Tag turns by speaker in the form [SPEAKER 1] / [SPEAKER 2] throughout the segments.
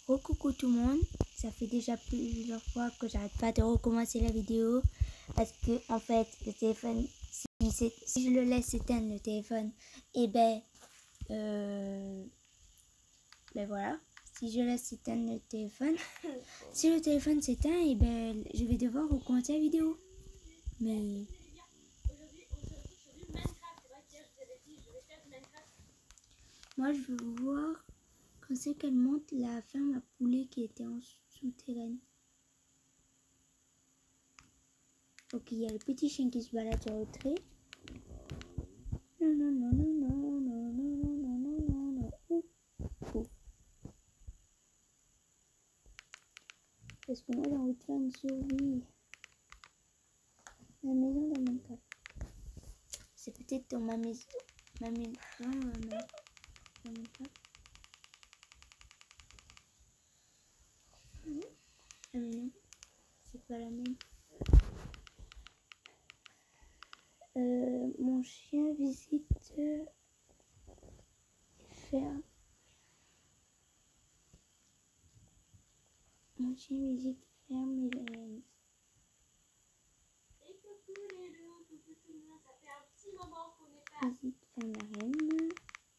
[SPEAKER 1] Recoucou tout le monde, ça fait déjà plusieurs fois que j'arrête pas de recommencer la vidéo parce que en fait le téléphone, si je le laisse éteindre le téléphone, et ben voilà, si je laisse éteindre le téléphone, si le téléphone s'éteint, et ben je vais devoir recommencer la vidéo. Mais moi je veux voir quand c'est qu'elle monte la ferme à poulet qui était en souterraine. Ok, il y a le petit chien qui se balade sur le trait. Non, non, non, non, non, non, non, non, non, non, non, non. Ouf, ouf. Parce que moi j'ai envie de faire une survie. La maison dans mon cas. C'est peut-être dans ma maison. Ma maison dans mon cas. Ah mais non, c'est pas la même. Mon chien visite ferme. Mon chien visite ferme et reine. Visite ferme la reine.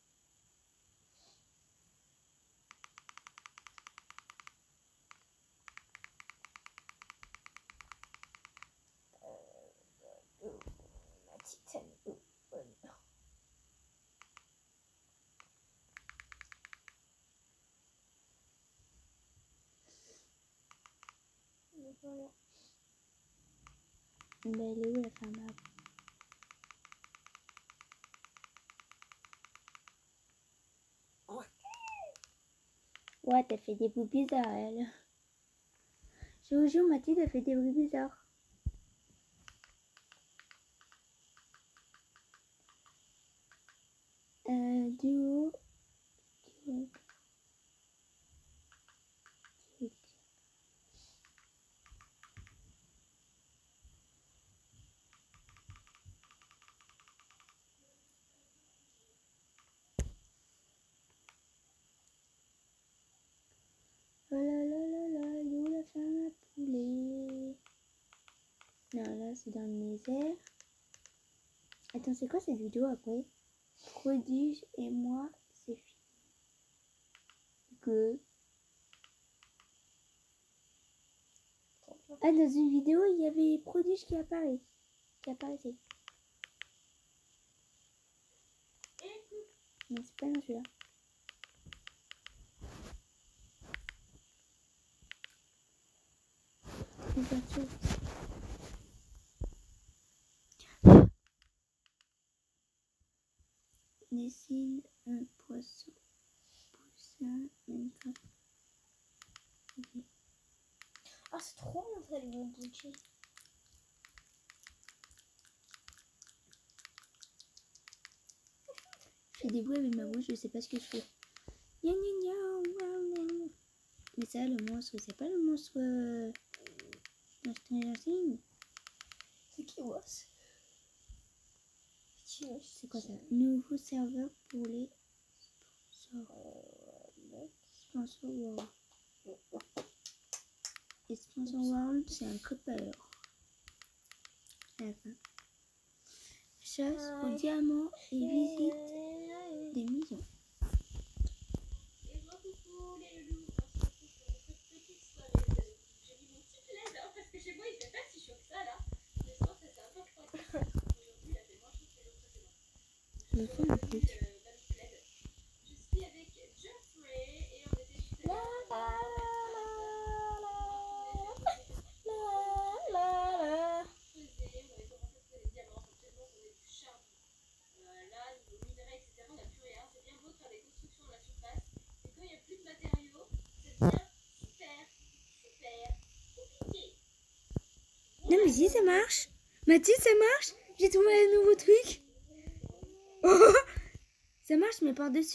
[SPEAKER 1] Ma petite amie. Voilà. Mais elle est où la femme à... Ouais, t'as fait des bruits bizarres, elle. Je vous jure, Mathilde a fait des bruits bizarres. Duo. Oh là là là là, il est où la ferme à poulet? Non, là c'est dans le désert. Attends, c'est quoi cette vidéo après? Prodige et moi, c'est fini. Que... Ah, dans une vidéo, il y avait Prodige qui apparaît. Qui apparaissait. Non, c'est pas dans celui-là. Dessine un poisson. Poussin, Minecraft. Ok.
[SPEAKER 2] Ah, c'est trop bon ça, les Gucci.
[SPEAKER 1] Je fais des bruits avec ma bouche, je sais pas ce que je fais. Gna gna gna, wow, wow. Mais ça, le monstre, c'est pas le monstre dans Stranger Things.
[SPEAKER 2] C'est qui, Wass?
[SPEAKER 1] C'est quoi ça? Nouveau serveur pour les Sponsor World. Et Sponsor World, c'est un creeper. À la fin. Chasse au diamant et visite des maisons. Je fais un truc. Non mais si ça marche. Mathilde, ça marche. J'ai trouvé un nouveau truc. Oh, ça marche mais par-dessus.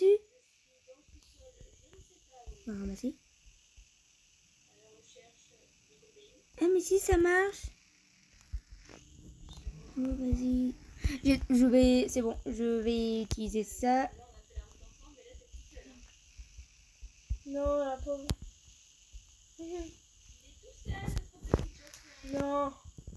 [SPEAKER 1] On va ramasser. Ah mais si ça marche. Oh vas-y. Je vais... C'est bon. Je vais utiliser ça.
[SPEAKER 2] Non, la pauvre. Non.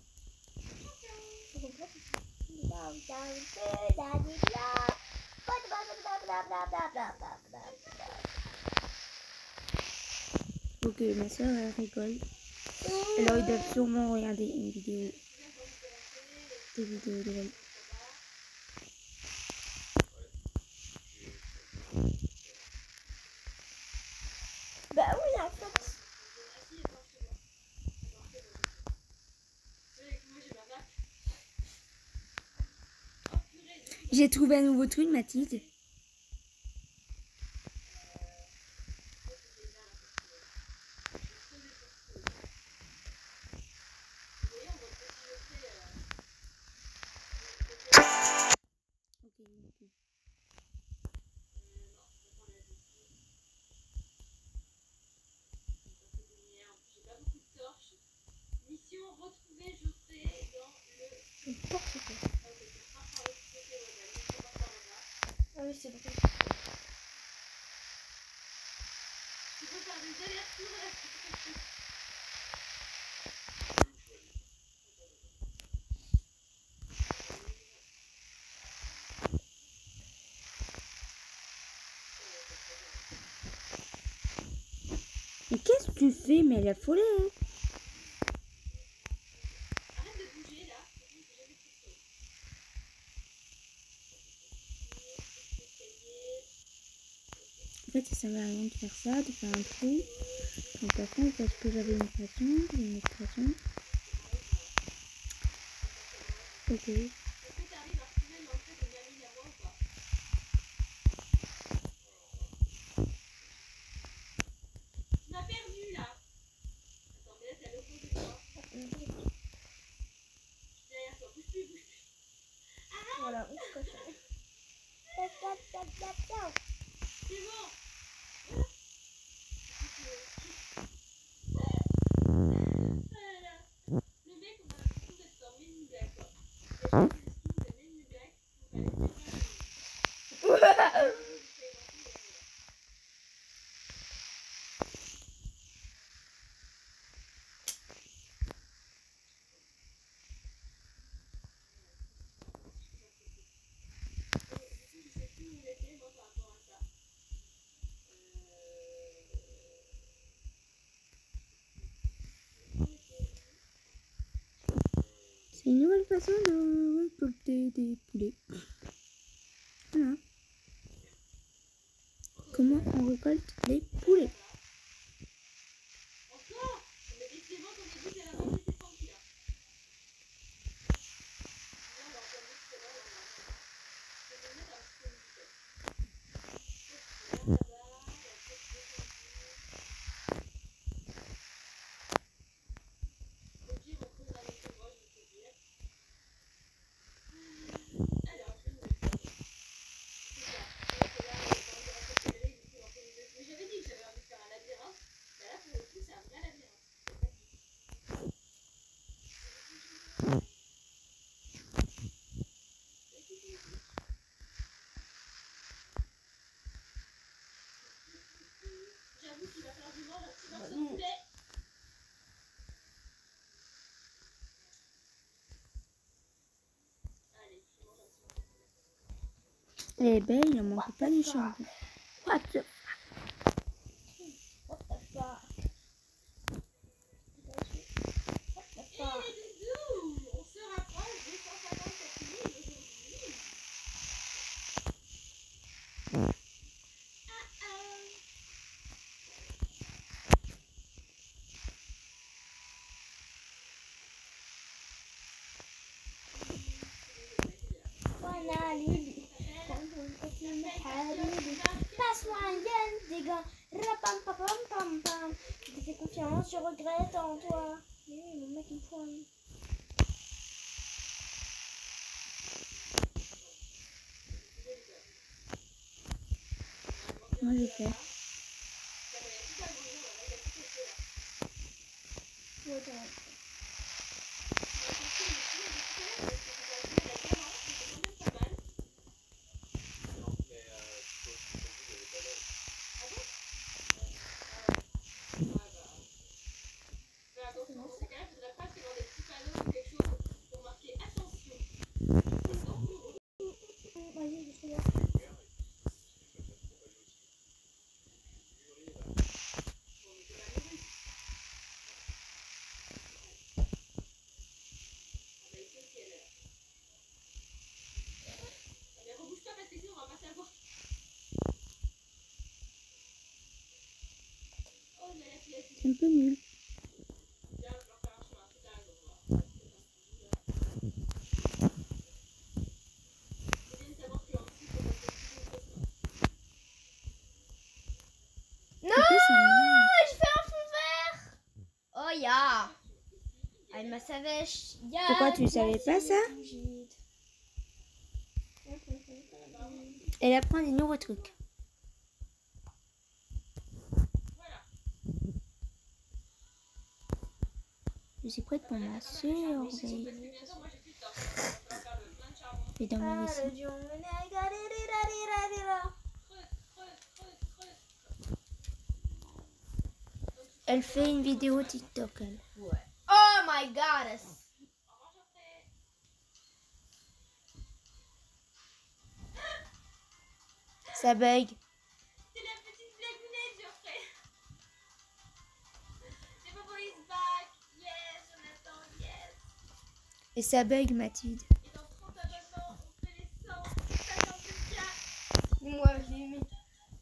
[SPEAKER 1] Ok, ma soeur elle rigole. Alors ils doivent sûrement regarder une vidéo. Des vidéos drôles.
[SPEAKER 2] Bah oui, en fait.
[SPEAKER 1] J'ai trouvé un nouveau truc, Mathilde. Ok, ok.
[SPEAKER 2] N'importe quoi. Ah oui, c'est bon.
[SPEAKER 1] Mais qu'est-ce que tu fais? Mais elle est affolée, hein. En fait, ça servait à rien de faire ça, de faire un trou. Donc, par contre, parce que j'avais une façon. Ok.
[SPEAKER 2] Voilà, on se coche.
[SPEAKER 1] C'est une nouvelle façon de récolter des poulets. Voilà. Comment on récolte les poulets? Elle est belle, il ne manque pas du charbon. What the...
[SPEAKER 2] What the fuck? What the fuck?
[SPEAKER 3] On se rapproche des 157 000 aujourd'hui.
[SPEAKER 2] وانا ليلي passe-moi un gun, des gars. Rapam pam pam pam. Je te fais confiance, je regrette en toi. Mon mec il me faut un...
[SPEAKER 1] Moi, je fais. C'est un peu nul.
[SPEAKER 2] Non,
[SPEAKER 1] En plus, ça marche.
[SPEAKER 2] je fais un fond vert. Oh ya. I'm a savage. Ya.
[SPEAKER 1] Pourquoi tu savais pas ça? Elle apprend des nouveaux trucs. Je suis prête pour ma surveille. Et dans ma vaisselle. Elle fait une vidéo TikTok. Elle.
[SPEAKER 2] Oh my god.
[SPEAKER 1] Ça bug.
[SPEAKER 3] C'est la petite blagounette, Geoffrey. C'est Bobo is back. Yes, Jonathan, yes.
[SPEAKER 1] Et ça bug, Mathilde.
[SPEAKER 3] Et dans 30 abonnements, on fait les 154K.
[SPEAKER 2] Moi, je l'ai mis.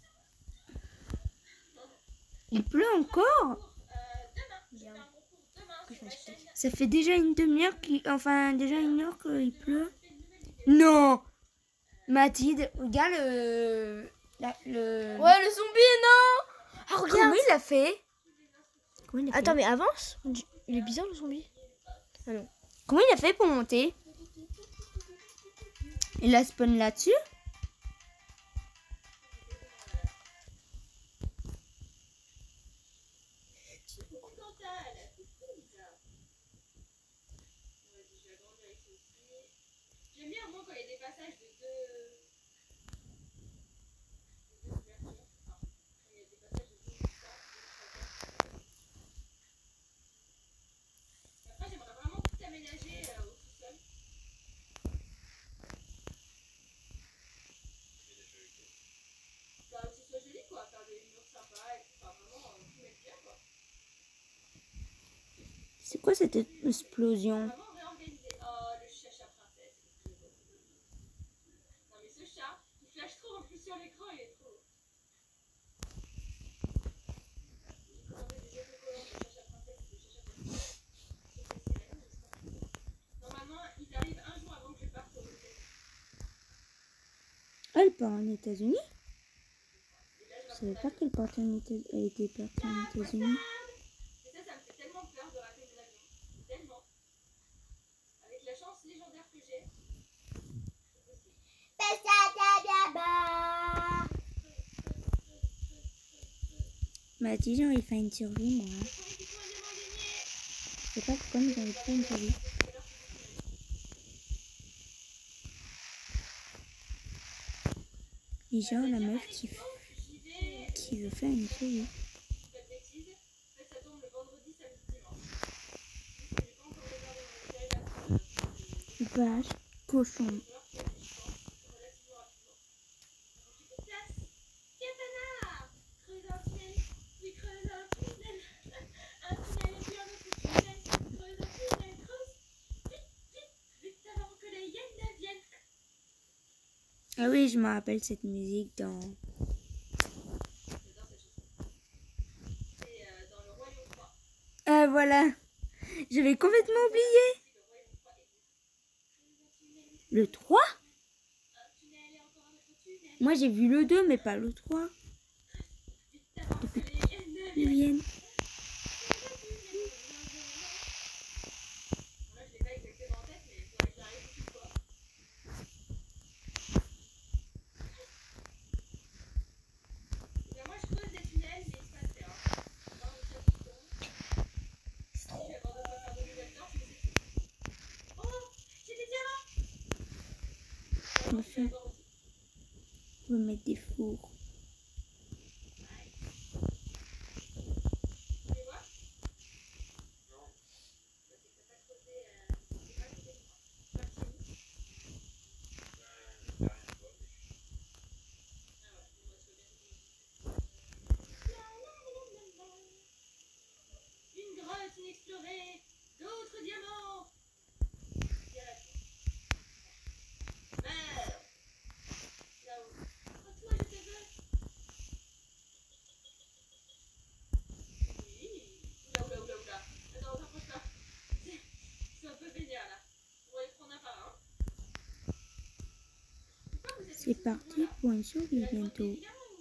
[SPEAKER 1] Il pleut encore?
[SPEAKER 3] Demain, je fais un concours demain sur ma chaîne.
[SPEAKER 1] Ça fait déjà une demi-heure enfin déjà une heure qu'il pleut. Non! Mathilde, regarde le...
[SPEAKER 2] Ouais, le zombie, non. Ah, regarde.
[SPEAKER 1] Comment il l'a fait? Comment il a fait?
[SPEAKER 2] Attends, mais avance. Il est bizarre, le zombie. Ah non.
[SPEAKER 1] Comment il a fait pour monter? Il a spawn là-dessus?
[SPEAKER 3] J'aime bien au moins quand il y a des passages de deux ouvertures. Enfin, quand il y a des passages de deux histoires, après, j'aimerais vraiment tout aménager au sous-sol. Bah, que ce soit joli, quoi. Faire des murs sympas et tout. Enfin, vraiment, tout mettre bien, quoi.
[SPEAKER 1] C'est quoi cette explosion?
[SPEAKER 3] Vraiment réorganiser. Oh, le chacha princesse. Non, mais ce chat, il flash trop en plus sur l'écran, il est trop. Non, mais des autocollants de chacha princesse et de chacha princesse. Normalement, ils arrivent un jour avant que je parte au week-end.
[SPEAKER 1] Elle part en États-Unis? Je savais pas qu'elle partait en États-Unis. Elle était partie en États-Unis.
[SPEAKER 3] Et ça me fait tellement peur de rater mon avion. Tellement. Avec la chance légendaire que j'ai.
[SPEAKER 1] Mathilde, j'ai envie de faire une survie, moi.
[SPEAKER 3] Pour l'équipe mondialement gagné.
[SPEAKER 1] Je sais pas pourquoi, mais j'ai envie de faire une survie. Et genre, la meuf qui veut faire une survie.
[SPEAKER 3] Pas de bêtises. En fait, ça tombe le vendredi, samedi, dimanche. Parce que j'ai pas encore regardé mon hôtel.
[SPEAKER 1] Vache, cochon.
[SPEAKER 3] Relativement rapidement. Donc, place. Katana. Creuse un tunnel. Puis creuse un tunnel. Un tunnel et puis un autre tunnel. Creuse un tunnel. Creuse. Vite, vite, vite avant que les hyènes viennent.
[SPEAKER 1] Ah oui, je me rappelle cette musique dans...
[SPEAKER 3] J'adore cette chanson. C'est dans le Royaume 3.
[SPEAKER 1] Ah voilà, j'avais complètement oublié.
[SPEAKER 3] Le Royaume 3 existe. Creuse un tunnel.
[SPEAKER 1] Le 3?
[SPEAKER 3] Un tunnel et encore un autre tunnel.
[SPEAKER 1] Moi j'ai vu le 2, mais pas le 3.
[SPEAKER 3] Vite avant que les hyènes
[SPEAKER 1] Ils
[SPEAKER 3] viennent.
[SPEAKER 1] viennent.
[SPEAKER 3] Là, je l'ai pas exactement en tête, mais il faudrait que j'arrive une fois. Ben moi, je creuse des tunnels, mais il se passe rien. Dans le chapitre. Si j'abandonne de faire de nouvelles torches, mais c'est tout. Oh, j'ai des diamants.
[SPEAKER 1] On va faire... On va mettre des fours.
[SPEAKER 3] Tu les vois? Non. C'est que t'as pas creusé. C'est pas creusé. Parti où? Ah ouais, bon, bah, tu veux bien. Une grotte inexplorée, d'autres diamants. Meurs. Là-haut. Oh, toi, je te veux.
[SPEAKER 1] parti pour une survie bientôt.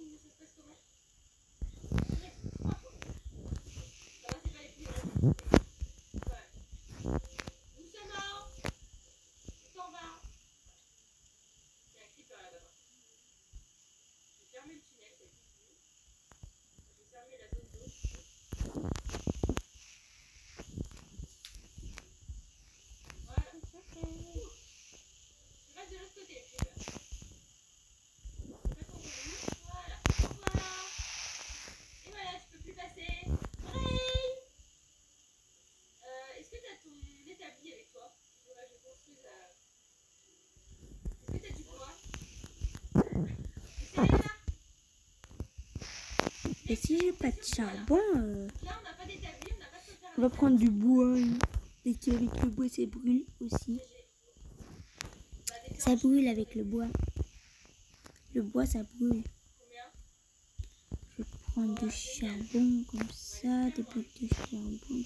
[SPEAKER 1] Et si j'ai pas de charbon, on va prendre du bois. Et qu'avec le bois, ça brûle aussi. Ça brûle avec le bois. Le bois, ça brûle. Je vais prendre du charbon comme ça, des blocs de charbon.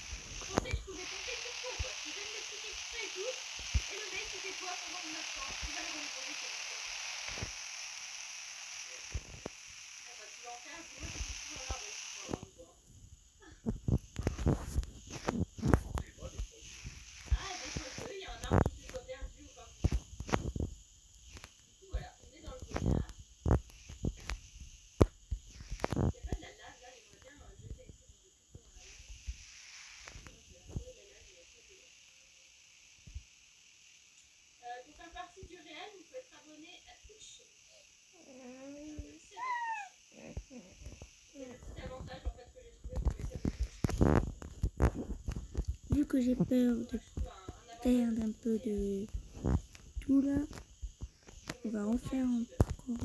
[SPEAKER 1] Vu que j'ai peur de perdre un peu de tout là, on va refaire encore.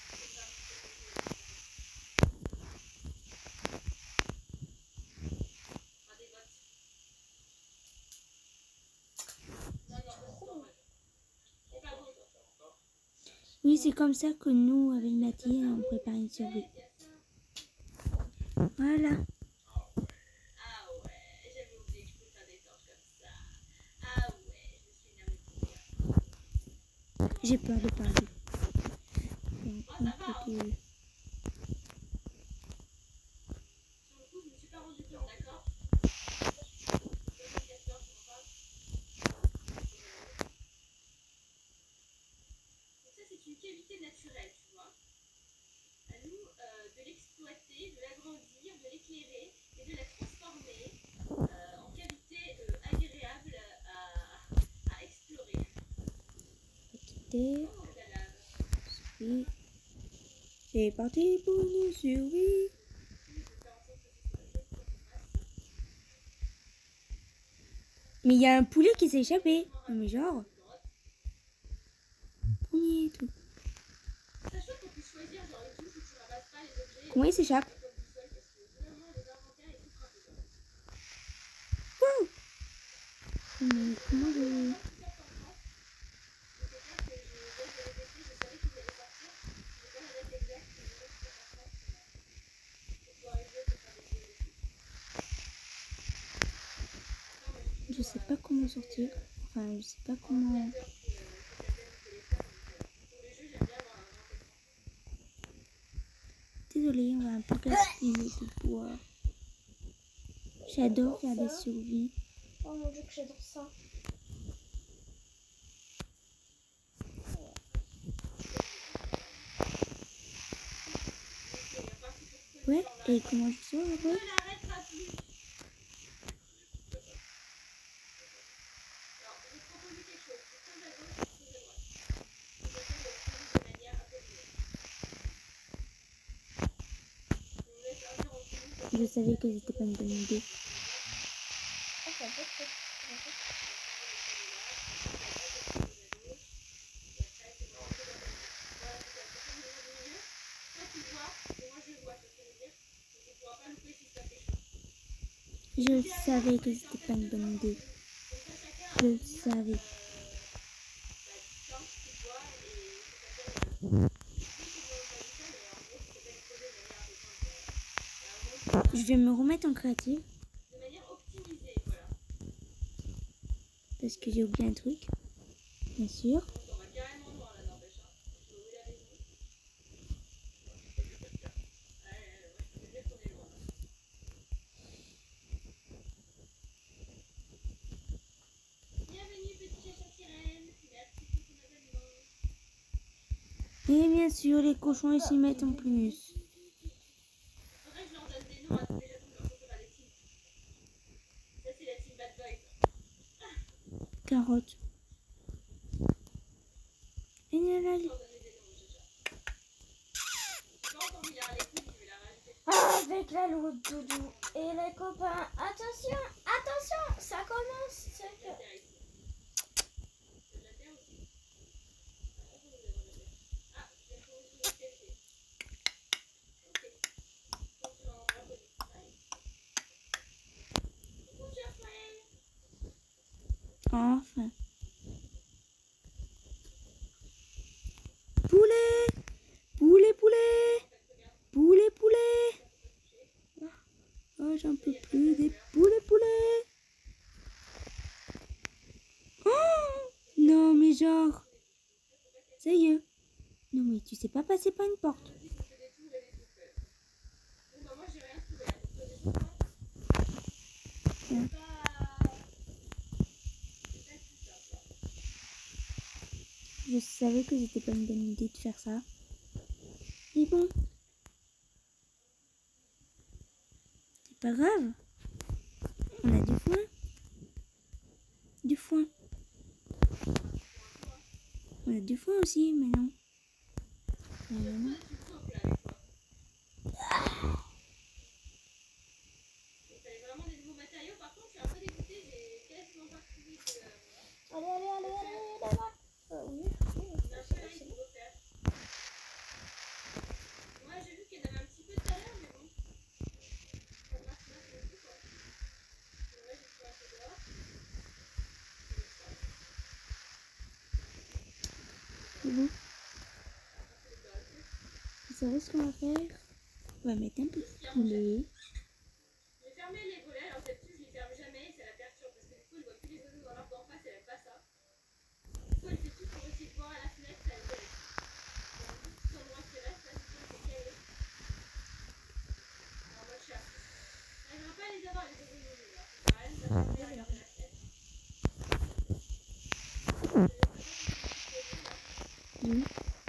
[SPEAKER 1] Oui, c'est comme ça que nous, avec Mathilde, on prépare une survie. Voilà. J'ai peur de parler.
[SPEAKER 3] Une qualité naturelle, tu vois. À nous de l'exploiter, de l'agrandir, de l'éclairer et de la transformer en qualité agréable à explorer.
[SPEAKER 1] Quitter. Oui. C'est parti pour une survie. Mais il y a un poulet qui s'est échappé. Non mais genre. Premier truc. Comment il s'échappe? Wow. Mais comment je... Je sais pas comment sortir. Enfin, je sais pas comment... Désolée, on va un peu gaspiller de bois. J'adore faire des survies.
[SPEAKER 2] Oh mon dieu, que j'adore ça.
[SPEAKER 1] Ouais, et comment je sors après? Je savais que c'était pas une bonne idée. Je savais que c'était pas une bonne idée. Je le savais. Je vais me remettre en créative. Parce que j'ai oublié un truc. Bien sûr. Bien sûr, les cochons ils s'y mettent en plus.
[SPEAKER 3] Faudrait que je leur donne des noms à tous les gens qui leur sont pas des teams. Ça, c'est la team Bad Boys.
[SPEAKER 1] Carotte. Et là, là,
[SPEAKER 3] Je leur donner des noms, déjà. J'ai pas encore mis la l'équipe, je vais la rajouter.
[SPEAKER 2] Avec la loupe doudou et les copains. Attention, attention, ça commence.
[SPEAKER 3] La terre ici. C'est de la terre aussi. Ah, j'ai trouvé une qualité. Ok. Donc, tu vas en faire nice. Coucou, cher frère.
[SPEAKER 1] enfin. Poulet. Poulet, poulet. Poulet, poulet. Oh, j'en peux plus des poulets, poulets. Oh, non, mais genre. Sérieux. Non, mais tu sais pas passer par une porte.
[SPEAKER 3] Bon, bah, moi, j'ai rien trouvé. Donc,
[SPEAKER 1] Ouais.
[SPEAKER 3] c'est pas tout ça, quoi.
[SPEAKER 1] Je savais que c'était pas une bonne idée de faire ça. Mais bon. C'est pas grave. On a du foin. Du foin. On a du foin aussi, mais non. Mais non.
[SPEAKER 3] Tu sautes là avec toi. Il fallait vraiment des nouveaux matériaux. Par contre, je suis un peu dégoûtée. J'ai quasiment pas trouvé de.
[SPEAKER 2] Allez, allez, allez, allez, là-bas. Oui,
[SPEAKER 3] D'un appareil pour refaire. Moi, j'ai vu qu'il y en avait un petit peu tout à l'heure, mais bon. Ça marche pas non plus, quoi. Là, j'ai trouvé un peu dehors.
[SPEAKER 1] C'est bon. Vous savez ce qu'on va faire? On va mettre un peu de poulet.
[SPEAKER 3] J'ai fermé les volets, alors d'habitude, je les ferme jamais et ça la perturbe parce que du coup, elle voit plus les oiseaux dans l'arbre d'en face, elle aime pas ça. Du coup, elle fait tout pour essayer de voir à la fenêtre, ça elle gueule. Donc, du coup, tout endroit qui reste, là, c'est tout, c'est calé. En mode chat. J'arriverai pas à les avoir, les oiseaux nouveaux, là. Ça sert à rien de regarder à la fenêtre.
[SPEAKER 1] Oui.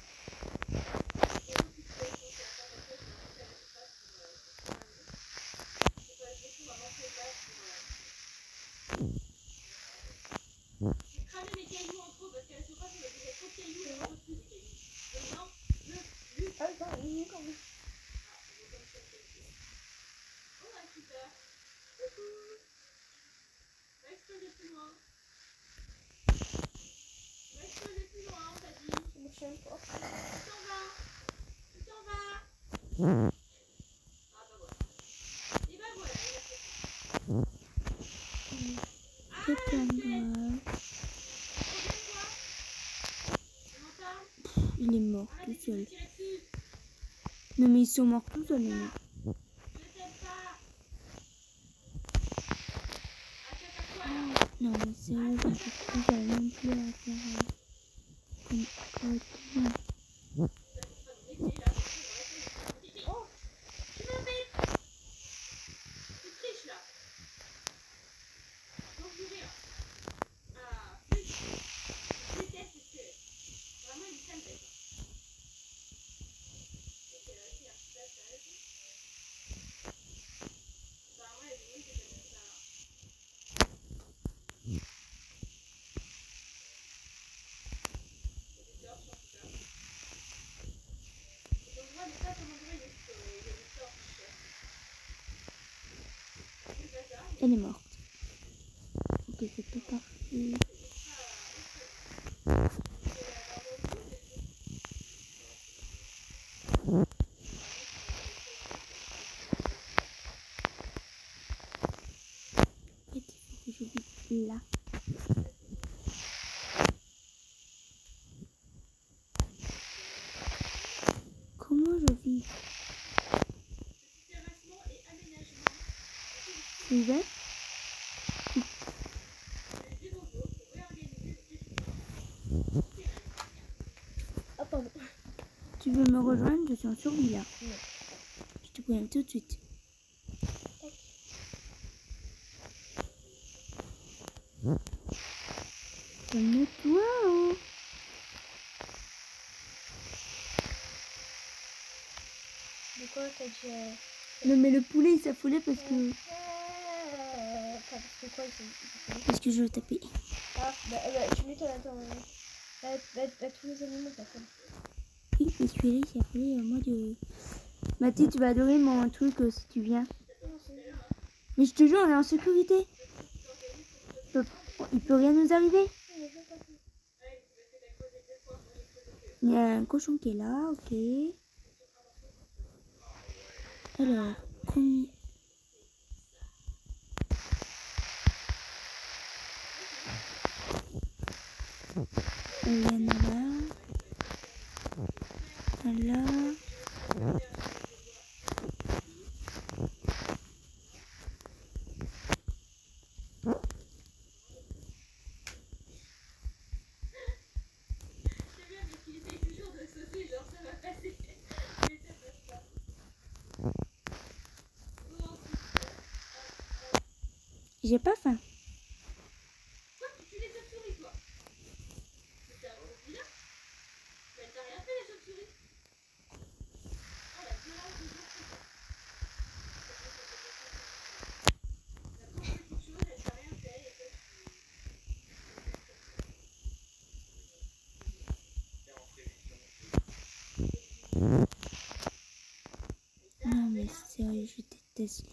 [SPEAKER 3] J'ai cramé mes cailloux en trop parce qu'à la surface, on a déjà trop de cailloux et on ne plus des cailloux. Donc, non, le.
[SPEAKER 2] Ah, bah, oui, quand même.
[SPEAKER 3] Ah, c'est comme ça que c'est. Oh, ouais, super. Coucou. Va exploser plus loin. Va exploser plus loin, on t'a dit.
[SPEAKER 2] Je me souviens pas.
[SPEAKER 3] Tu t'en vas. Tu t'en vas. Ah, bah voilà. Et bah voilà, il a fait ça. Ah,
[SPEAKER 1] C'est pas
[SPEAKER 3] le squelette.
[SPEAKER 1] grave.
[SPEAKER 3] Reviens-toi. Tu m'entends?
[SPEAKER 1] Il est mort
[SPEAKER 3] Arrête
[SPEAKER 1] tout
[SPEAKER 3] d'essayer de
[SPEAKER 1] seul.
[SPEAKER 3] me tirer dessus.
[SPEAKER 1] Non, mais ils sont morts tout seuls, les mecs.
[SPEAKER 3] Je t'aime pas. Attaque-toi là.
[SPEAKER 1] Non, mais sérieux, j'en peux plus, j'arrive même plus à faire comme correctement.
[SPEAKER 3] Oh, tu m'embêtes. Tu triches là. Donc je vais. Ah, plus. Je déteste ce squelette. Vraiment une sale bête. Ok, là, c'est un petit passage. Apparemment, il y a des bruits qui étaient comme ça. Il y a des torches en tout cas. Et donc, moi, mais ça, comment dire, il y a des torches. C'est pas ça.
[SPEAKER 1] Elle est morte. Ok, c'est tout parti. Et il faut que je vide là. Comment je vis?
[SPEAKER 3] Terrassement et aménagement.
[SPEAKER 1] C'est ouvert?
[SPEAKER 3] Des robots pour réorganiser le territoire.
[SPEAKER 2] Ah, pardon.
[SPEAKER 1] Tu veux me rejoindre? Je suis en survie là. Je te préviens tout de suite. Calme-toi. Oh.
[SPEAKER 2] t'as dit...
[SPEAKER 1] Non mais le poulet il s'affolait parce que
[SPEAKER 2] parce que quoi,
[SPEAKER 1] je le tapais.
[SPEAKER 2] Ah, tu m'étonnes, attends. Tous les animaux, ça fait.
[SPEAKER 1] Oui, mais celui-là il s'est appelé en mode... Mathilde, tu vas adorer mon truc si tu viens. Mais je te jure, on est en sécurité. Il peut rien nous arriver. Il y a un cochon qui est là, ok. Alors, combien... Il y en a là. Là. J'ai pas faim.
[SPEAKER 3] Quoi, tu les chauves-souris, toi? C'est un gros vilain. Mais t'as rien fait, les chauves-souris. Oh, la violence des chauves-souris. La pauvre petite chose, elle t'a rien fait. Et toi,
[SPEAKER 1] Non mais sérieux, je déteste.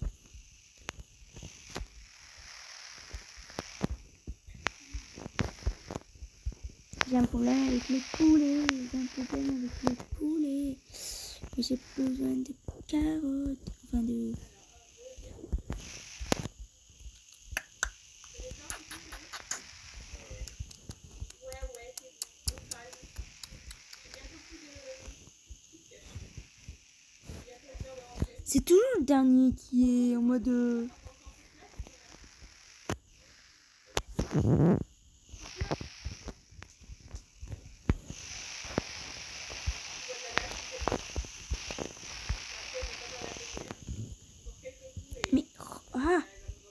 [SPEAKER 1] J'ai un problème avec les poulets. Mais j'ai besoin de carottes. Enfin de...
[SPEAKER 3] ouais, c'est bon, calme. J'ai bientôt plus de... Bientôt l'heure de rentrer.
[SPEAKER 1] C'est toujours le dernier qui est en mode... Mais... Ah!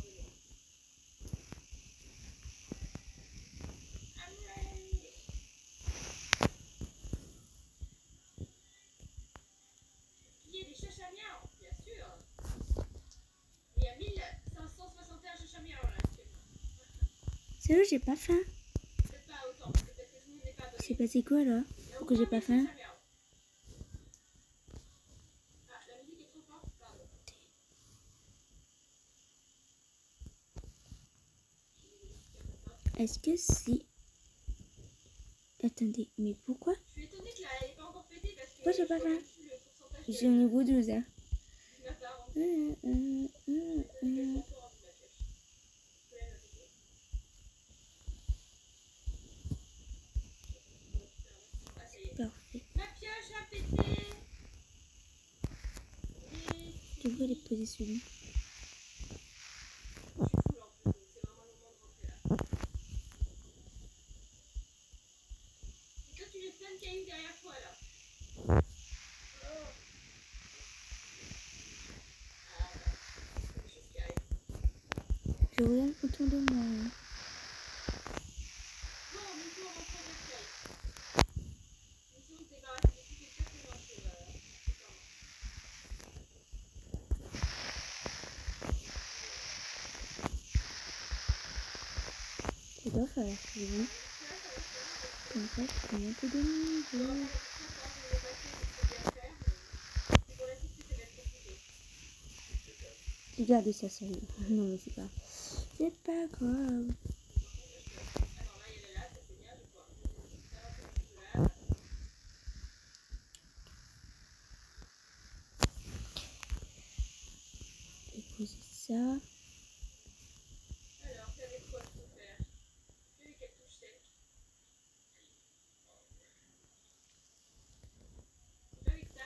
[SPEAKER 3] Il y a des chachamiens, bien sûr. Il y a 1561 chachamiens là actuellement.
[SPEAKER 1] Sérieux, j'ai pas faim.
[SPEAKER 3] Peut-être pas autant, parce que peut-être que tout le monde n'est pas abonné.
[SPEAKER 1] C'est passé quoi là? Pourquoi j'ai pas faim?
[SPEAKER 3] Ah, la musique est trop forte, pardon.
[SPEAKER 1] Est-ce que si... Attendez, mais pourquoi?
[SPEAKER 3] Je suis étonnée que là, elle n'ait pas encore pété parce que
[SPEAKER 1] Pourquoi j'ai pas
[SPEAKER 3] je
[SPEAKER 1] faim?
[SPEAKER 3] connais plus le pourcentage
[SPEAKER 1] Je suis au niveau 12, hein.
[SPEAKER 3] de ma part.
[SPEAKER 1] Parfait.
[SPEAKER 3] Ma pioche a pété.
[SPEAKER 1] Je devrais les poser celui-là.
[SPEAKER 3] Je suis full en plus, donc c'est vraiment le moment de rentrer là. Et toi, tu laisses plein de cailloux derrière toi là. Oh. Ah bah, c'est des choses qui arrivent.
[SPEAKER 1] Je regarde autour de moi. Hein.
[SPEAKER 3] Non, mais il faut rentrer notre caille. Nous sommes débarrassés de toutes les choses que l'on trouve.
[SPEAKER 1] Ça doit faire celui-là. Comme ça, je peux monter de niveau. Regardez ça, sérieux. Non, mais c'est pas... C'est pas grave. Je vais poser ça.
[SPEAKER 3] Alors, c'est avec quoi je peux faire? Je fais quelques touches sec. C'est pas avec ça.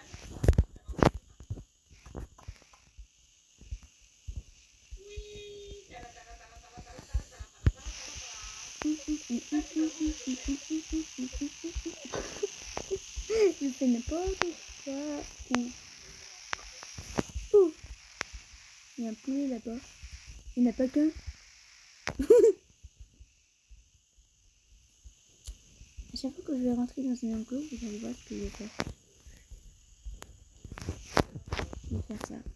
[SPEAKER 3] Oui.
[SPEAKER 1] Je fais n'importe quoi. Ouh. Il y a un poulet là-bas. Il n'y en a pas qu'un. À chaque fois que je vais rentrer dans un enclos, vous allez voir ce qu'il va faire. faire ça.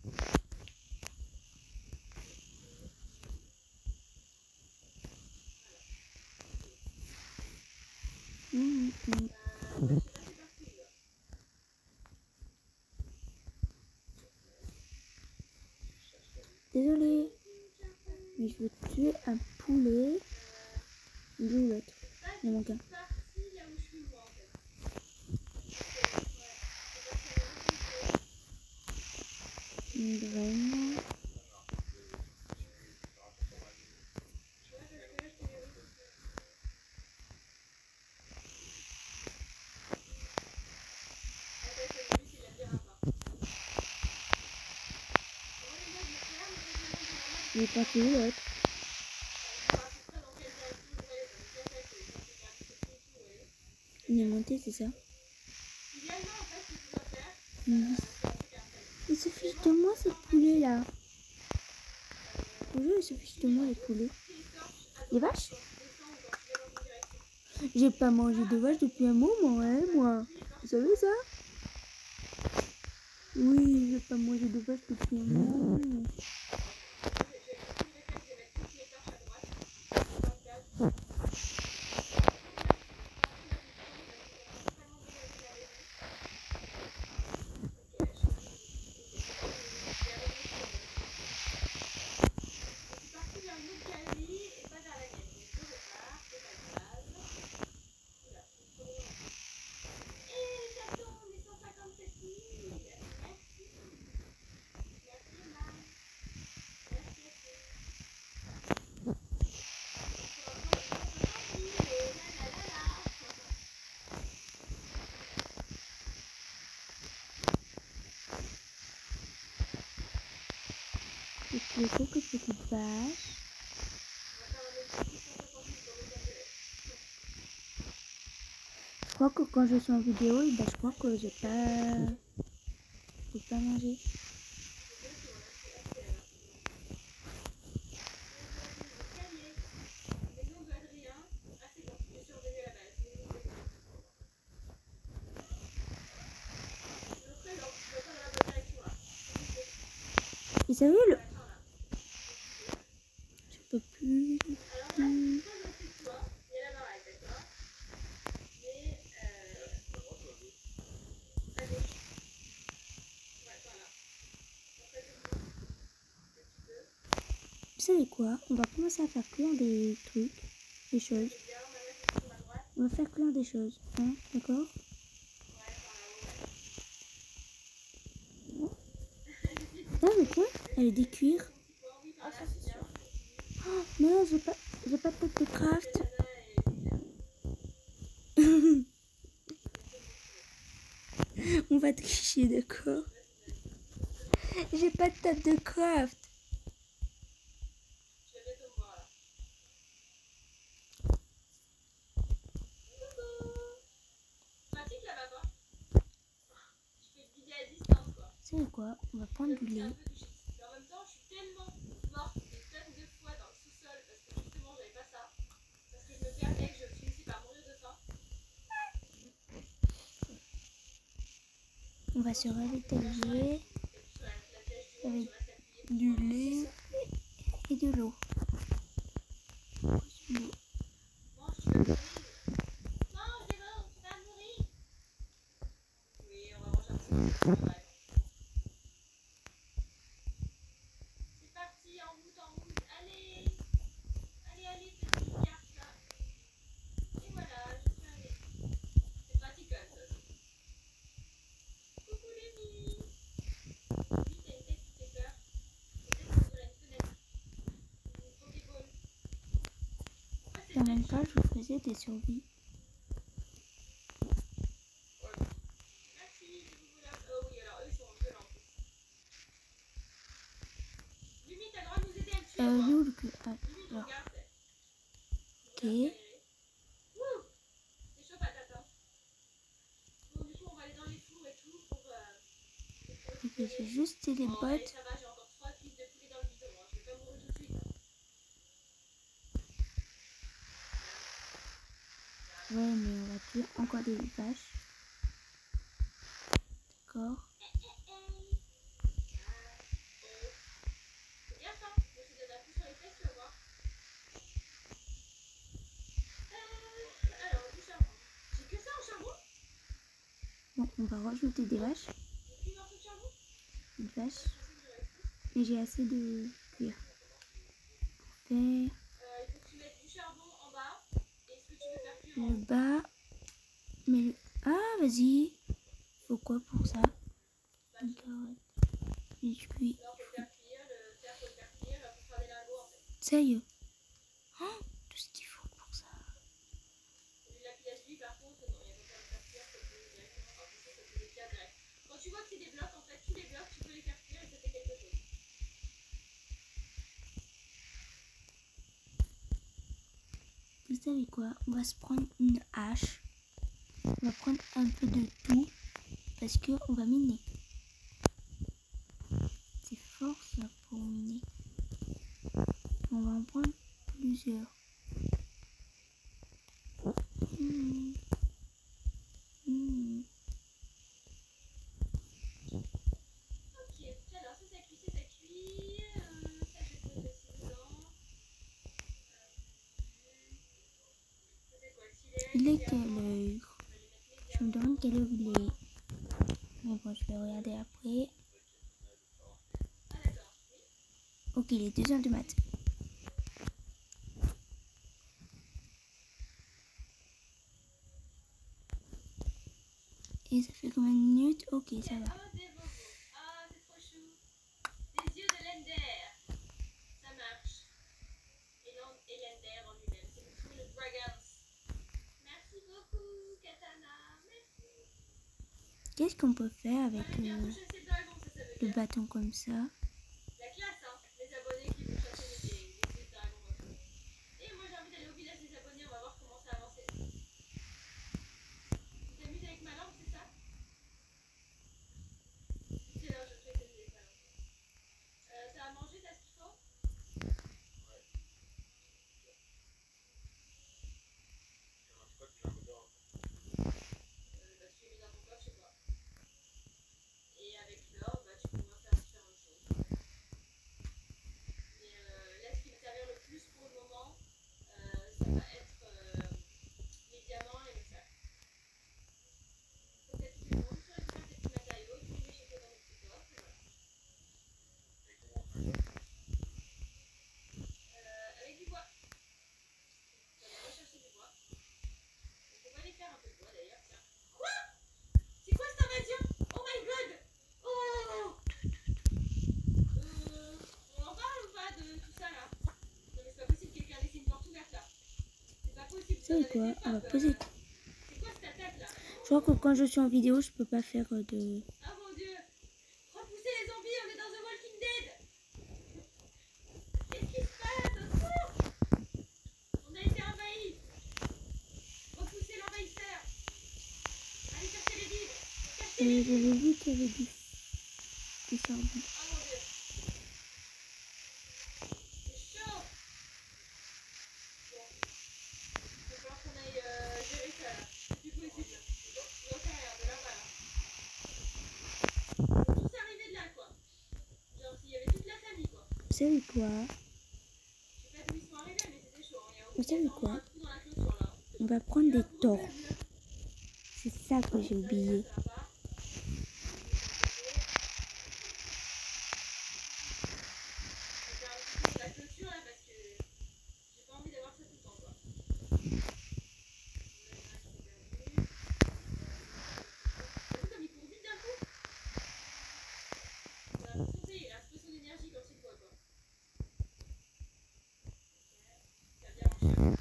[SPEAKER 1] Désolée, mais je veux tuer un poulet. Il est où l'autre? Il manque un.
[SPEAKER 3] Parti là où je suis moi en fait.
[SPEAKER 1] Une graine. Il est parti où l'autre? Il est monté, c'est ça? Il se fiche de moi ce poulet là. Bonjour, il se fiche de moi les poulets. Les vaches? J'ai pas mangé de vache depuis un moment, hein, moi. Vous savez ça? Oui, j'ai pas mangé de vache depuis un moment. Et puis quelques petites vaches. Je crois que quand je suis en vidéo, je crois que j'ai pas mangé. Et sérieux, je peux plus. Vous savez quoi? On va commencer à faire cuire des trucs, des choses. On va faire cuire des choses, hein, d'accord? Ah, mais quoi? Elle est des cuirs.
[SPEAKER 2] Ah, ça c'est sûr.
[SPEAKER 1] Oh, non, j'ai pas de tête de craft. On va tricher, d'accord? J'ai pas de table de craft. C'est quoi? On va prendre du lait.
[SPEAKER 3] En même temps, je suis tellement morte des tonnes de fois dans le sous-sol parce que justement j'avais pas ça. Parce que je me perdais, que je finissais par mourir de faim.
[SPEAKER 1] On va se ravitailler avec du lait et de l'eau.
[SPEAKER 3] Mange, tu vas mourir. Mange des morts, tu vas mourir. Oui, on va manger un petit peu. C'est parti, en route, en route. Allez, allez, petit carte là. Et voilà, je suis allée. C'est pratique comme ça aussi. Coucou les filles. Oui, t'as une tête qui fait peur. Peut-être que sur une fenêtre. Une Pokéball. Pourquoi c'est
[SPEAKER 1] Et en même temps, je faisais des survies.
[SPEAKER 3] Merci, je vous voulais. Oh oui, alors eux ils sont violents en plus. Lumi, t'as le droit de nous aider à le tuer.
[SPEAKER 1] Nous, le
[SPEAKER 3] Lumi,
[SPEAKER 1] alors,
[SPEAKER 3] regarde.
[SPEAKER 1] ok.
[SPEAKER 3] Wouh, c'est chaud patate. Hein. Bon, du coup, on va aller dans les fours et tout pour.
[SPEAKER 1] Ok, j'ai juste les
[SPEAKER 3] Bon, allez,
[SPEAKER 1] bottes.
[SPEAKER 3] ça va, j'ai encore 3 cuisses de poulet dans le bidon. Hein. Je vais pas mourir tout de suite. Hein.
[SPEAKER 1] Ouais, mais on va tuer encore des vaches. D'accord. On va rajouter des vaches. Une vache. Et j'ai assez de cuir. Pour faire
[SPEAKER 3] Il faut que tu mettes du charbon en bas. Et est-ce que tu veux faire cuire en
[SPEAKER 1] le bas. Mais le... Ah, vas-y. Faut quoi pour ça? Une carotte. Et je cuis.
[SPEAKER 3] Alors, faut le faire cuire, le fer, faut le faire cuire pour faire des lingots en fait.
[SPEAKER 1] Sérieux? Oh, tout ce qu'il faut pour ça.
[SPEAKER 3] Et l'appuyage lui, par contre, non, il n'y a pas besoin de faire cuire, ça peut directement par contre, ça peut les faire direct. Quand tu vois que c'est des blocs, en fait, tous les blocs, tu peux les faire cuire et ça fait quelque chose.
[SPEAKER 1] Vous savez quoi? On va se prendre une hache. On va prendre un peu de tout. Parce que on va miner. C'est fort ça pour miner. On va en prendre plusieurs.
[SPEAKER 3] Ok, alors ça cuit, ça cuit. Ça, je vais poser aussi dedans. Ça, c'est quoi?
[SPEAKER 1] Il est quelle heure? Je me demande quelle heure il est. Mais bon, je vais regarder après.
[SPEAKER 3] Ah, d'accord.
[SPEAKER 1] Ok, il est 2h du matin. Et ça fait combien de minutes? Ok, ça va.
[SPEAKER 3] Oh, des bobos. Ah, c'est trop chou. Des yeux de l'Ender. Ça marche. Et l'Ender en lui-même. C'est le Full Dragons. Merci beaucoup, Katana. Merci.
[SPEAKER 1] Qu'est-ce qu'on peut faire avec
[SPEAKER 3] Bientôt chasser le dragon, ça veut
[SPEAKER 1] le
[SPEAKER 3] dire.
[SPEAKER 1] bâton comme ça?
[SPEAKER 3] La classe, hein. Les abonnés qui vont chasser les yeux de dragon. Et moi, j'ai envie d'aller au village des abonnés. On va voir comment ça avance. Tu t'amuses avec ma lampe, c'est ça? C'est là, je fais que des ça. T'as à manger, t'as ce qu'il faut? Bah, tu les mets dans ton coffre chez toi. Et avec l'or, bah, tu pourras faire différentes choses. Mais là, ce qui va servir le plus pour le moment, ça va être les diamants et le fer. Peut-être que tu montes, tu récupères tes petits matériaux, tu les mets chez toi dans le petit coffre, et voilà. Avec du bois. On va aller rechercher du bois. Donc on va aller faire un peu de bois d'ailleurs, tiens. Quoi? C'est quoi cette invasion? Oh my god! Oh! On en parle ou pas de tout ça là? Non mais c'est pas possible que quelqu'un laisse une porte ouverte là. C'est pas possible.
[SPEAKER 1] Ça c'est quoi? On va poser.
[SPEAKER 3] C'est quoi cette attaque là?
[SPEAKER 1] Je crois que quand je suis en vidéo, je peux pas faire de...
[SPEAKER 3] Ah mon dieu! Repoussez les zombies, on est dans The Walking Dead! Qu'est-ce qui se passe? Au secours! On a été envahis! Repoussez l'envahisseur! Allez chercher les vivres! Cachez les vivres!
[SPEAKER 1] J'avais vu qu'il y avait du charbon.
[SPEAKER 3] Oh mon dieu! C'est chaud! Bon, il va falloir qu'on aille gérer ça là. C'est plus possible. On doit faire rien de là-bas là. Ils sont tous arrivés de là quoi. Genre s'il y avait toute la famille quoi.
[SPEAKER 1] Vous savez quoi?
[SPEAKER 3] Je sais pas d'où ils sont arrivés mais c'était chaud. Il y a
[SPEAKER 1] Vous savez quoi?
[SPEAKER 3] un trou dans la clôture là.
[SPEAKER 1] On va prendre des torches. C'est ça que j'ai oublié.
[SPEAKER 3] Ça va pas. Je vais faire un petit peu de la clôture là parce que j'ai pas envie d'avoir ça tout le temps quoi. T'as vu comme il court vite d'un coup? On a l'impression que ça y est, il a explosé son énergie quand il voit quoi. T'as bien marché.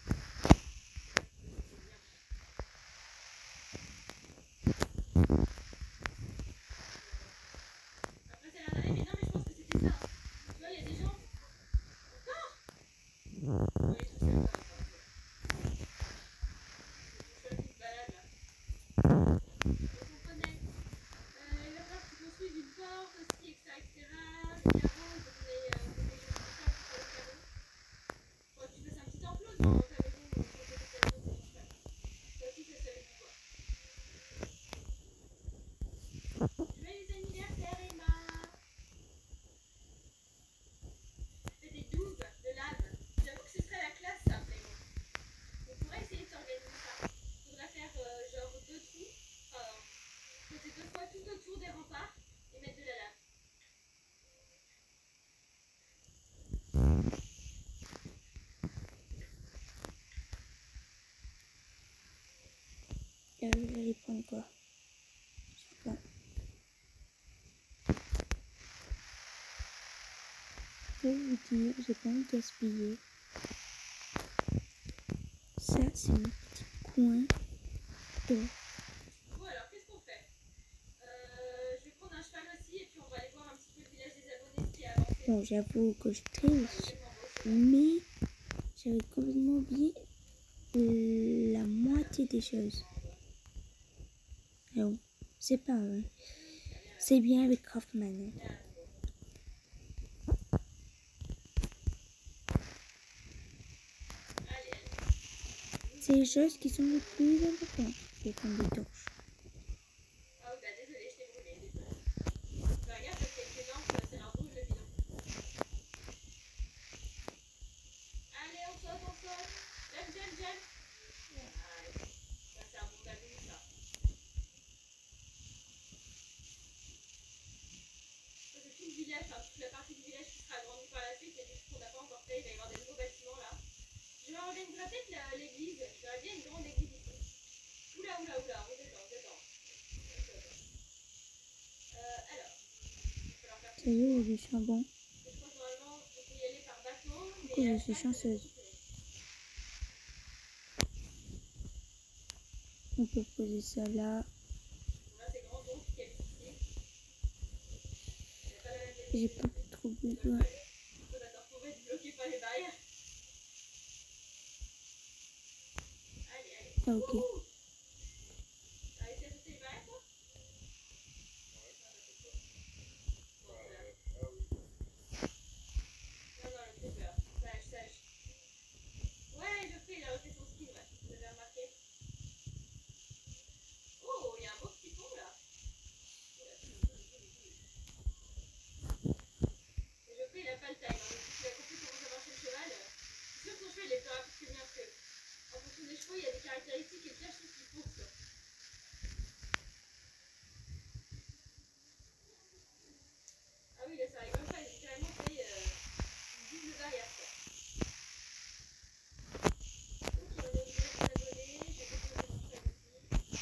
[SPEAKER 3] Après ça a l'air d'aller, mais non mais je pense que c'était ça. Tu vois, il y a des gens. Encore? Ouais, tout seul, ça va. C'est tout seul qui se balade là. Donc on connaît. Il va falloir que tu construises une porte aussi, etc. etc. Le carreau, il faut qu'on ait des choses comme ça pour faire le carreau. Faut que tu fasses un petit enclos dans ta maison, sur le côté de ta maison, c'est pour ça. Ça aussi, ça se fait du bois. Joyeux anniversaire, Emma! Fais des douves de lave. J'avoue que ce serait la classe, ça, vraiment. On pourrait essayer de s'organiser ça. Faudrait faire genre 2 trous. Enfin,
[SPEAKER 1] J'allais prendre quoi? Je sais pas. Je vais vous dire, j'ai pas envie de gaspiller. Ça, c'est mon petit coin d'or.
[SPEAKER 3] Bon, alors, qu'est-ce qu'on fait? Je vais prendre un cheval aussi et puis on va aller voir un petit peu le village des abonnés ce qui a avancé.
[SPEAKER 1] Bon, j'avoue que je triche,
[SPEAKER 3] Tellement beau, c'est
[SPEAKER 1] mais j'avais complètement oublié la moitié des choses. Ah bon, c'est pas vrai. C'est bien avec Kaufman. C'est les choses qui sont les plus importantes. Je vais prendre des torches.
[SPEAKER 3] Ah oui, bah désolé, je t'ai brûlé, désolé. Bah regarde, ça fait quelques lampes, c'est un rouge le bilan. Allez, on saute. J'aime. Ouais, ça c'est un bon bateau, ça. Ça c'est tout le village, enfin toute la partie du village qui sera agrandie par la suite et du coup qu'on n'a pas encore fait, il va y avoir des nouveaux bâtiments là. Je vais organiser peut-être l'église, j'aurais bien une grande église ici. Oula, on détend. Alors, il va falloir faire
[SPEAKER 1] Ça y est, il y a du charbon.
[SPEAKER 3] je crois que normalement on peut y aller par bateau,
[SPEAKER 1] Du coup,
[SPEAKER 3] mais
[SPEAKER 1] je suis chanceuse. On peut poser ça là.
[SPEAKER 3] On a ces grands oncles qui habitent ici. C'est pas la même
[SPEAKER 1] J'ai
[SPEAKER 3] église.
[SPEAKER 1] pas trop besoin.
[SPEAKER 3] On va se retrouver bloqué par les barrières. Allez.
[SPEAKER 1] Ah, ok.
[SPEAKER 3] Ouh. T'as réussi à sauter les barrières, toi? Bon, non, le fait peur. Sage. Ouais, il a refait son skin, ouais. Vous avez remarqué? Oh, il y a un beau petit pont, là. Et Geoffrey, il a pas le time, hein. Il a compris comment ça marchait le cheval. Je suis sûre que son cheval, il est plus rapide que le mien, parce que, en fonction des chevaux, il y a des caractéristiques, et le pire, je trouve qu'il fonce. Ah oui, là, ça arrive même pas, il a carrément fait une double barrière, quoi. Donc, il va nous dire des abonnés, je vais déposer mon cheval aussi.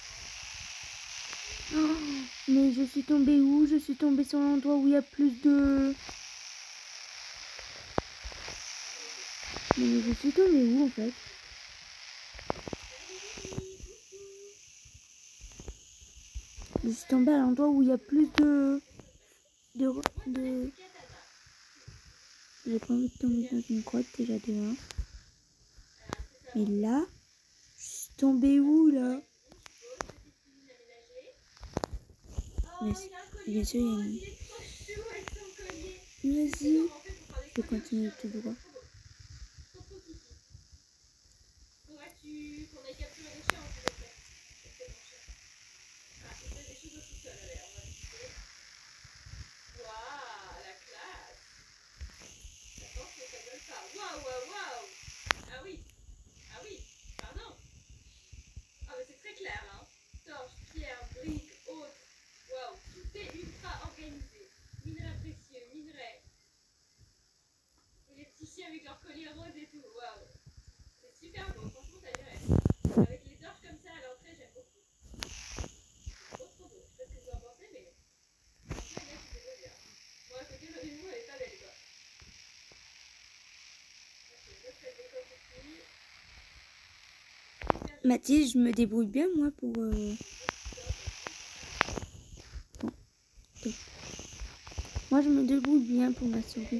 [SPEAKER 1] Oh, mais je suis tombée où? Je suis tombée sur l'endroit où il y a plus de... Mais je suis tombée où en fait? Je suis tombée à l'endroit où il y a plus de... J'ai pas envie de tomber dans une grotte déjà de 1. Mais là, je suis tombée où là? Mais bien sûr, il y a une... Vas-y, je vais continuer tout droit.
[SPEAKER 3] Faudrait qu'on aille capturer des chiens, s'il te plaît. Ah, il fait des choses au sous-sol, allez, on va visiter. Waouh, la classe. J'attends que ça gueule pas. Waouh. Ah oui, pardon. Ah mais c'est très clair, hein. Torche, pierre, briques, autres. Waouh, tout est ultra organisé. Minerais précieux, minerais. Et les petits chiens avec leur collier rose et tout, waouh. C'est super beau, franchement ça dirait. Avec les torches comme ça à l'entrée, j'aime beaucoup. Trop beau. Je sais pas ce que vous en pensez, mais franchement, il y a qui c'est bien. Moi, à côté, ma maison, elle est pas belle, quoi. Là, c'est une autre tête d'écope ici.
[SPEAKER 1] Mathilde, je me débrouille bien moi pour... Bon. Ok. Moi je me débrouille bien pour ma survie.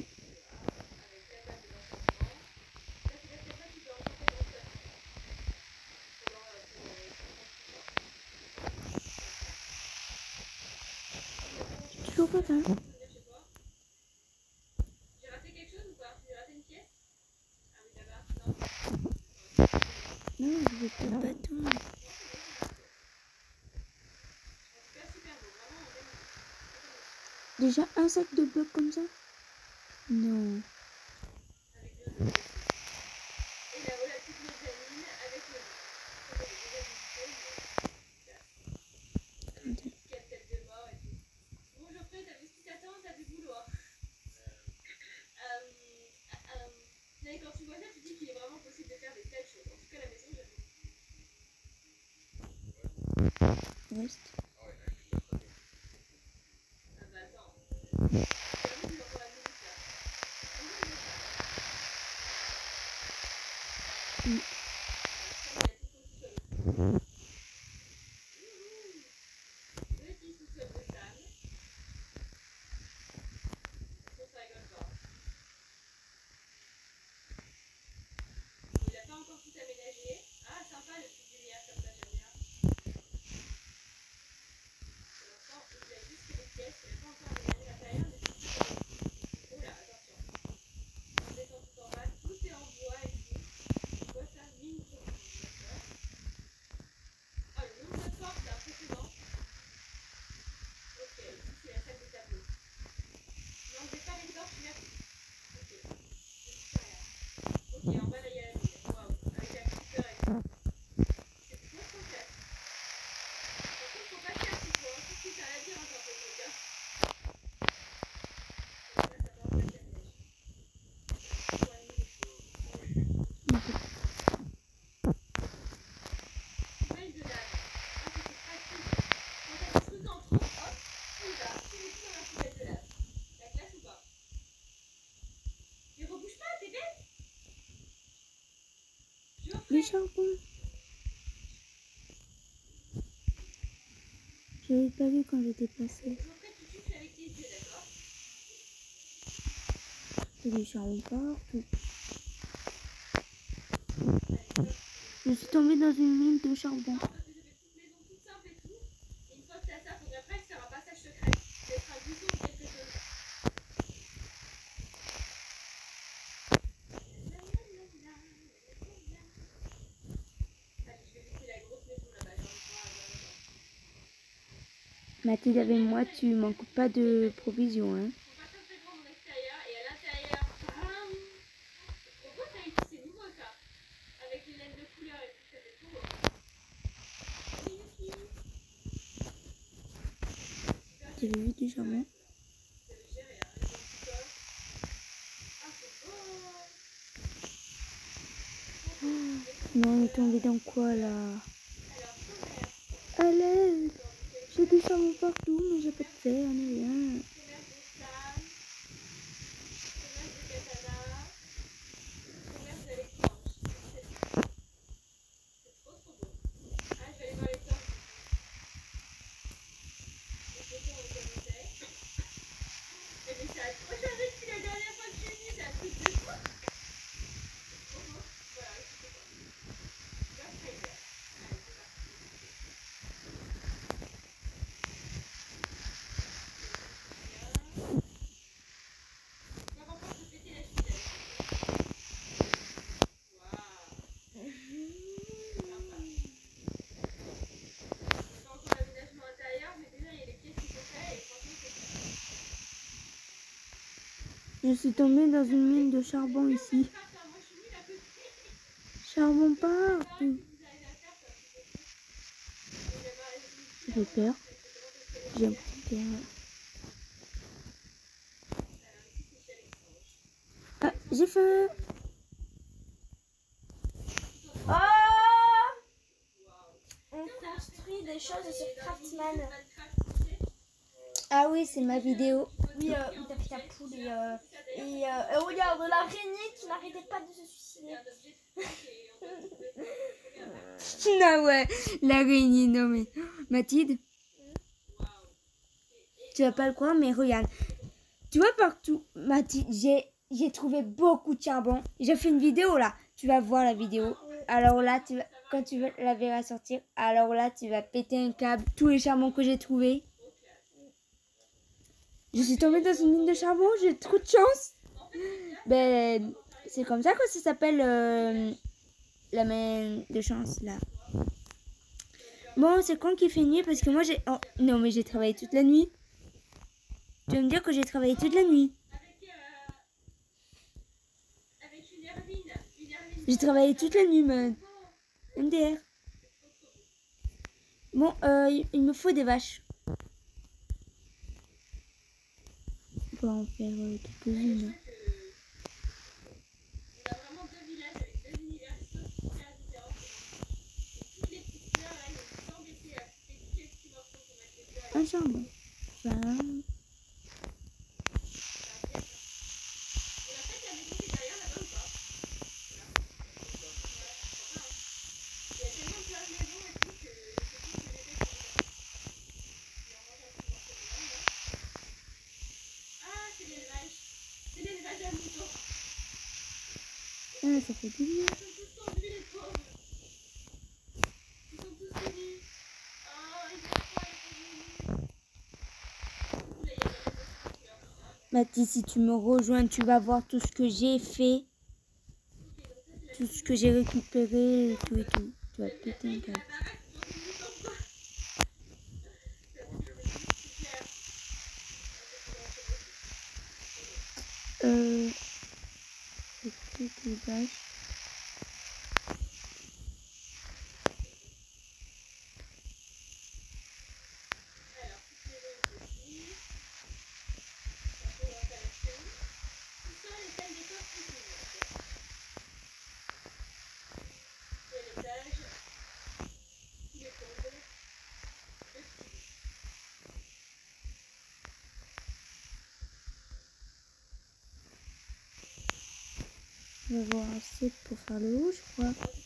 [SPEAKER 1] Toujours pas ça.
[SPEAKER 3] J'ai raté quelque chose ou pas? J'ai raté une pièce? Ah oui, là-bas, non.
[SPEAKER 1] Non, je veux pas de bâton.
[SPEAKER 3] En tout cas, super beau, vraiment, on
[SPEAKER 1] Déjà un sac de blocs comme ça? Non.
[SPEAKER 3] avec deux œufs. Et là-haut, la petite mezzanine avec le lit. Ça, j'avais déjà visité, mais
[SPEAKER 1] Attendez.
[SPEAKER 3] quelle tête de mort et tout. Bon, Geoffrey, t'as vu ce qui t'attend? T'as du boulot, hein. Mais quand tu vois ça, tu dis qu'il est vraiment possible de faire des telles choses. En tout cas, la maison, j'aime beaucoup.
[SPEAKER 1] reste.
[SPEAKER 3] Ah bah attends. J'avoue que j'entends la musique là.
[SPEAKER 1] Mm.
[SPEAKER 3] Petit sous-sol de sable. Ça rigole pas. Il a pas encore tout aménagé. Ah, sympa le petit lumière comme ça, j'aime bien. Pour l'instant, il a juste fait des pièces. Il n'a pas encore aménagé l'intérieur, mais c'est super joli. Oh là, attention. On descend tout en bas. Tout est en bois ici. C'est quoi ça? Mine de d'accord. Oh, le nombre de portes, c'est impressionnant. Ok, ici c'est la salle des tableaux. N'enlevez pas les torches, merci. Ok, je touche à rien. Ok, en bas là il y a la mine. Waouh, avec la creeper et tout. C'est trop classe. Par contre, faut pas faire tout quoi. Surtout t'as un labyrinthe un peu le truc, hein. Et là, ça part en fait la neige. Pour animer les choses. Poubelle de lave. Ah, ça c'est pratique. Quand t'as des trucs en trop, hop, tu y vas, tu mets tout dans la poubelle de lave. La classe ou pas? Mais rebouge pas, t'es bête.
[SPEAKER 1] Le charbon. J'avais pas vu quand j'étais passée.
[SPEAKER 3] Geoffrey, tu touches avec tes yeux, d'accord?
[SPEAKER 1] Il y a du charbon partout.
[SPEAKER 3] Allez, hop.
[SPEAKER 1] Je suis tombée dans une mine de charbon.
[SPEAKER 3] Non, parce que j'ai fait toute maison toute simple et tout. Et une fois que t'as ça, faudrait presque faire un passage secret. Peut-être un gouffre ou quelque chose. Allez, je vais visiter la grosse maison là-bas. J'ai envie de voir la maison.
[SPEAKER 1] Mathilde, avec moi, tu manques pas de provisions, hein.
[SPEAKER 3] Ils sont pas très très grands en extérieur et à l'intérieur. Bam! C'est trop beau ça ici, c'est nouveau ça. Avec les laines de couleur et tout, ça fait trop beau. Salut Yuki!
[SPEAKER 1] Tu as vu du charbon?
[SPEAKER 3] Vous avez géré, hein, les petits coffres. Ah, c'est beau!
[SPEAKER 1] Non, on est tombé dans quoi là?
[SPEAKER 3] Alors, commerce.
[SPEAKER 1] À l'aide! J'ai du charbon partout, mais j'ai pas de fer, ni rien.
[SPEAKER 3] Commerce de sable. Commerce de katana. Commerce d'électranche. C'est trop trop beau. Ah, je vais aller voir les torches. Les photos, on les connaissait. Et mais ça a trop changé depuis la dernière fois que je suis venue, c'est un truc de fou. C'est trop beau. Voilà, écoutez pas. Là, c'est hyper. Allez, c'est parti. Pas encore de péter la chute avec. Waouh. Sympa. C'est pas encore l'aménagement intérieur, mais déjà il y a les pièces qui sont faites et franchement c'est bien.
[SPEAKER 1] Je suis tombée dans une mine de charbon ici.
[SPEAKER 3] Moi je suis nulle à côté.
[SPEAKER 1] Charbon
[SPEAKER 3] Ah,
[SPEAKER 1] partout.
[SPEAKER 3] si vous arrivez à faire, c'est un petit peu plus. Mais j'aimerais
[SPEAKER 1] Ça fait peur. J'ai un petit peu.
[SPEAKER 3] Alors ici c'est chez Alexandre.
[SPEAKER 1] Ah, j'ai faim.
[SPEAKER 2] Oh,
[SPEAKER 3] Waouh.
[SPEAKER 2] on construit des choses sur Craftsman.
[SPEAKER 1] Ah oui, c'est ma vidéo.
[SPEAKER 2] Oui, où t'as fait ta poule et regarde l'araignée qui n'arrêtait pas de se suicider.
[SPEAKER 1] Ah ouais, l'araignée, non mais... Mathilde, tu vas pas le croire, mais regarde. Tu vois partout, Mathilde, j'ai trouvé beaucoup de charbon. J'ai fait une vidéo là, tu vas voir la vidéo. Alors là, quand tu la verras sortir, alors là, tu vas péter un câble. Tous les charbons que j'ai trouvés. Je suis tombée dans une mine de charbon, j'ai trop de chance. Ben, c'est comme ça que ça s'appelle la main de chance là. Bon, c'est quand qui fait nuit parce que moi j'ai... Oh, non mais j'ai travaillé toute la nuit. Tu vas me dire que j'ai travaillé toute la nuit.
[SPEAKER 3] Avec une hermine.
[SPEAKER 1] J'ai travaillé toute la nuit, man. MDR. Bon, il me faut des vaches. On va en faire quelques-unes.
[SPEAKER 3] On a vraiment deux villages avec deux univers super différents. Et toutes les petites fleurs là, ils ont tout embêté à couper toutes les petits
[SPEAKER 1] chambre. Enfin, ah, ça fait du bien. Mathis, si tu me rejoins, tu vas voir tout ce que j'ai fait. Tout ce que j'ai récupéré et tout et tout. Tu vas te péter un câble. C'est tout vache. On va voir assez pour faire le haut, je crois.